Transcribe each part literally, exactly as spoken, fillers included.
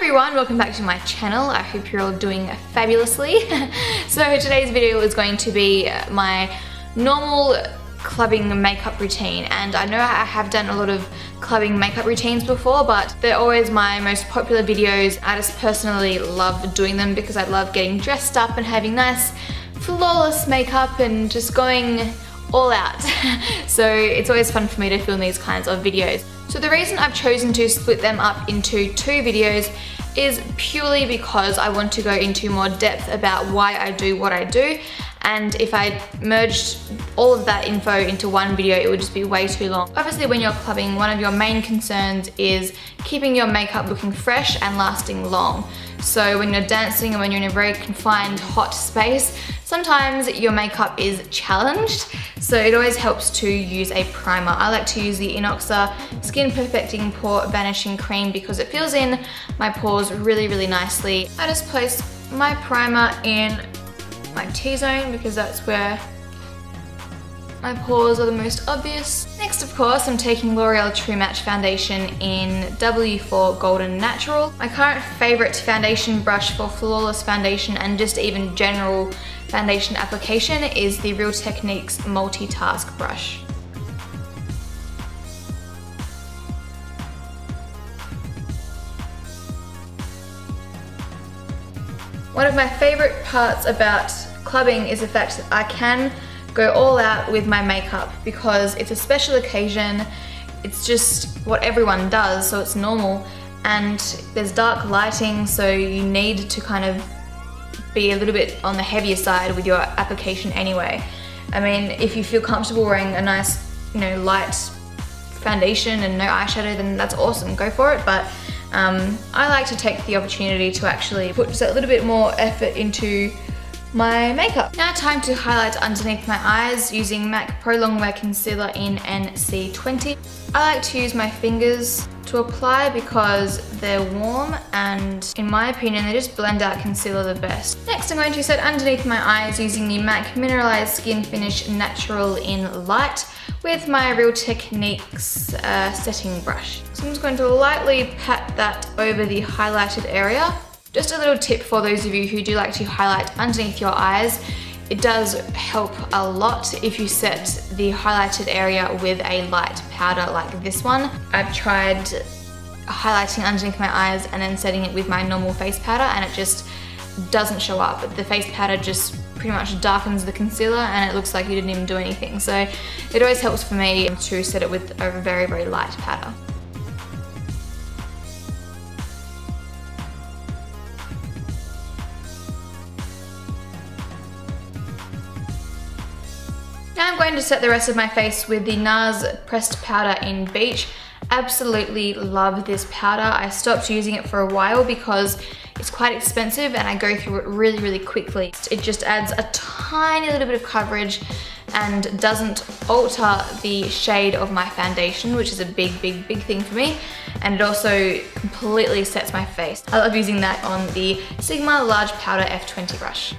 everyone, welcome back to my channel. I hope you're all doing fabulously. So today's video is going to be my normal clubbing makeup routine, and I know I have done a lot of clubbing makeup routines before, but they're always my most popular videos. I just personally love doing them because I love getting dressed up and having nice flawless makeup and just going all out. So it's always fun for me to film these kinds of videos. So the reason I've chosen to split them up into two videos is purely because I want to go into more depth about why I do what I do, and if I merged all of that info into one video it would just be way too long. Obviously when you're clubbing, one of your main concerns is keeping your makeup looking fresh and lasting long. So when you're dancing and when you're in a very confined hot space, sometimes your makeup is challenged, so it always helps to use a primer. I like to use the Inoxa Skin Perfecting Pore Vanishing Cream because it fills in my pores really, really nicely. I just place my primer in my T-zone because that's where my pores are the most obvious. Next, of course, I'm taking L'Oreal True Match Foundation in W four Golden Natural. My current favorite foundation brush for flawless foundation and just even general foundation application is the Real Techniques Multitask Brush. One of my favorite parts about clubbing is the fact that I can go all out with my makeup because it's a special occasion. It's just what everyone does, so it's normal, and there's dark lighting, so you need to kind of be a little bit on the heavier side with your application anyway. I mean, if you feel comfortable wearing a nice, you know, light foundation and no eyeshadow, then that's awesome, go for it. But um, I like to take the opportunity to actually put just a little bit more effort into my makeup. Now time to highlight underneath my eyes using MAC Pro Longwear Concealer in N C twenty. I like to use my fingers to apply because they're warm and in my opinion they just blend out concealer the best. Next I'm going to set underneath my eyes using the MAC Mineralized Skin Finish Natural in Light with my Real Techniques uh, setting brush. So I'm just going to lightly pat that over the highlighted area. Just a little tip for those of you who do like to highlight underneath your eyes, it does help a lot if you set the highlighted area with a light powder like this one. I've tried highlighting underneath my eyes and then setting it with my normal face powder and it just doesn't show up. The face powder just pretty much darkens the concealer and it looks like you didn't even do anything. So it always helps for me to set it with a very, very light powder. Now I'm going to set the rest of my face with the NARS Pressed Powder in Beach. Absolutely love this powder. I stopped using it for a while because it's quite expensive and I go through it really, really quickly. It just adds a tiny little bit of coverage and doesn't alter the shade of my foundation, which is a big, big, big thing for me. And it also completely sets my face. I love using that on the Sigma Large Powder F twenty brush.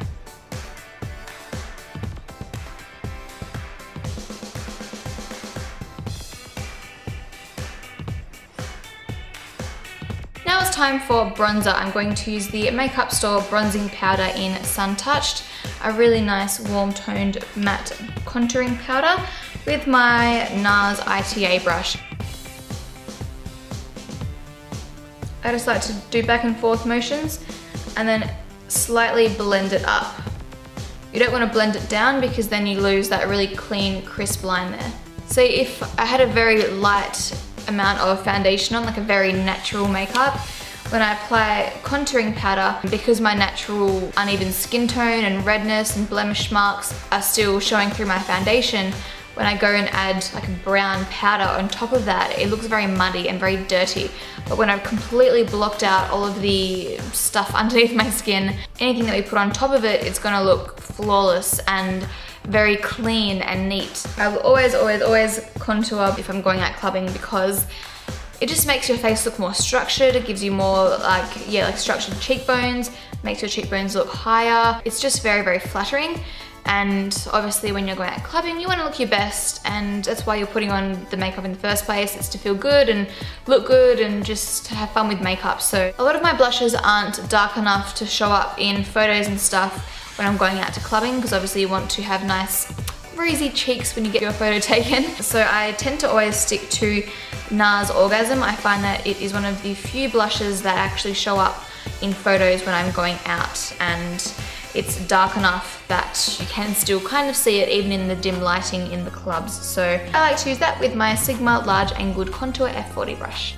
Now it's time for bronzer. I'm going to use the Makeup Store Bronzing Powder in Sun Touched, a really nice warm toned matte contouring powder with my NARS I T A brush. I just like to do back and forth motions and then slightly blend it up. You don't want to blend it down because then you lose that really clean, crisp line there. So if I had a very light amount of foundation on, like a very natural makeup, when I apply contouring powder, because my natural uneven skin tone and redness and blemish marks are still showing through my foundation, when I go and add like a brown powder on top of that, it looks very muddy and very dirty. But when I've completely blocked out all of the stuff underneath my skin, anything that we put on top of it, it's gonna look flawless and very clean and neat. I will always, always, always contour if I'm going out clubbing because it just makes your face look more structured. It gives you more like, yeah, like structured cheekbones, makes your cheekbones look higher. It's just very, very flattering. And obviously when you're going out clubbing, you want to look your best, and that's why you're putting on the makeup in the first place. It's to feel good and look good and just have fun with makeup. So a lot of my blushes aren't dark enough to show up in photos and stuff when I'm going out to clubbing, because obviously you want to have nice rosy cheeks when you get your photo taken. So I tend to always stick to NARS Orgasm. I find that it is one of the few blushes that actually show up in photos when I'm going out, and it's dark enough that you can still kind of see it even in the dim lighting in the clubs. So I like to use that with my Sigma Large Angled Contour F forty brush.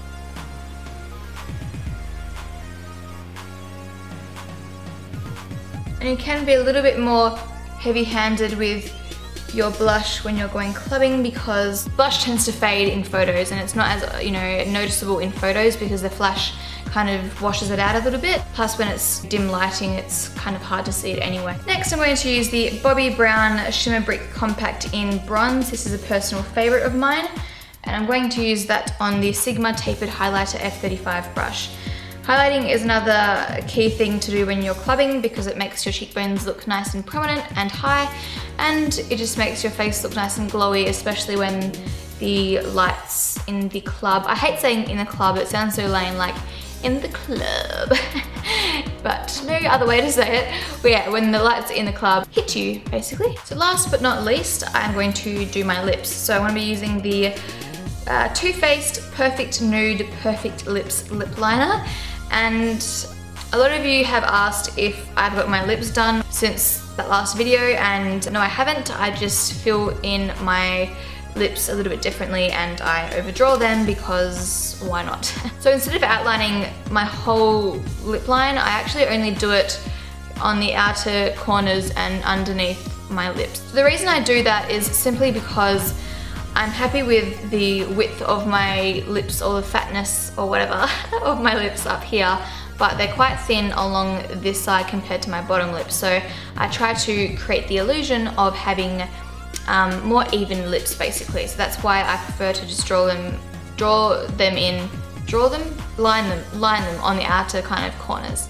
And you can be a little bit more heavy-handed with your blush when you're going clubbing, because blush tends to fade in photos, and it's not as, you know, noticeable in photos because the flash kind of washes it out a little bit. Plus when it's dim lighting, it's kind of hard to see it anyway. Next, I'm going to use the Bobbi Brown Shimmer Brick Compact in Bronze. This is a personal favorite of mine, and I'm going to use that on the Sigma Tapered Highlighter F thirty-five brush. Highlighting is another key thing to do when you're clubbing, because it makes your cheekbones look nice and prominent and high, and it just makes your face look nice and glowy, especially when the lights in the club, I hate saying in the club, it sounds so lame, like in the club, but no other way to say it. But yeah, when the lights in the club hit you, basically. So last but not least, I'm going to do my lips. So I'm going to be using the uh, Too Faced Perfect Nude Perfect Lips Lip Liner. And a lot of you have asked if I've got my lips done since that last video, and no, I haven't. I just fill in my lips a little bit differently and I overdraw them because why not? So instead of outlining my whole lip line, I actually only do it on the outer corners and underneath my lips. The reason I do that is simply because I'm happy with the width of my lips, or the fatness or whatever of my lips up here, but they're quite thin along this side compared to my bottom lip. So I try to create the illusion of having um, more even lips basically. So that's why I prefer to just draw them, draw them in, draw them, line them, line them on the outer kind of corners.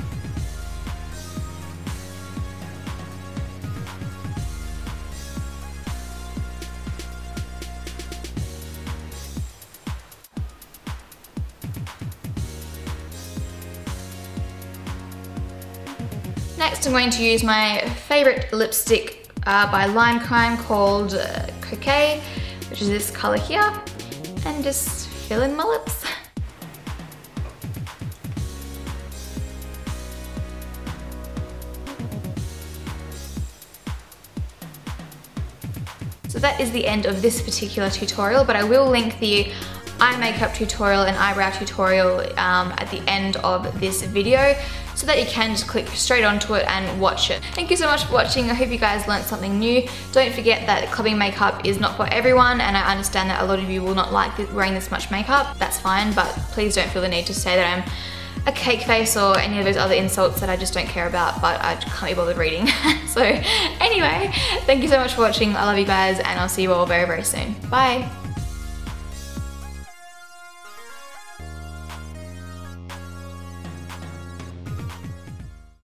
Next, I'm going to use my favorite lipstick uh, by Lime Crime called uh, Coquet, which is this color here, and just fill in my lips. So that is the end of this particular tutorial, but I will link the eye makeup tutorial and eyebrow tutorial um, at the end of this video, so that you can just click straight onto it and watch it. Thank you so much for watching. I hope you guys learned something new. Don't forget that clubbing makeup is not for everyone, and I understand that a lot of you will not like wearing this much makeup. That's fine, but please don't feel the need to say that I'm a cake face or any of those other insults that I just don't care about, but I can't be bothered reading. So anyway, thank you so much for watching. I love you guys, and I'll see you all very, very soon. Bye.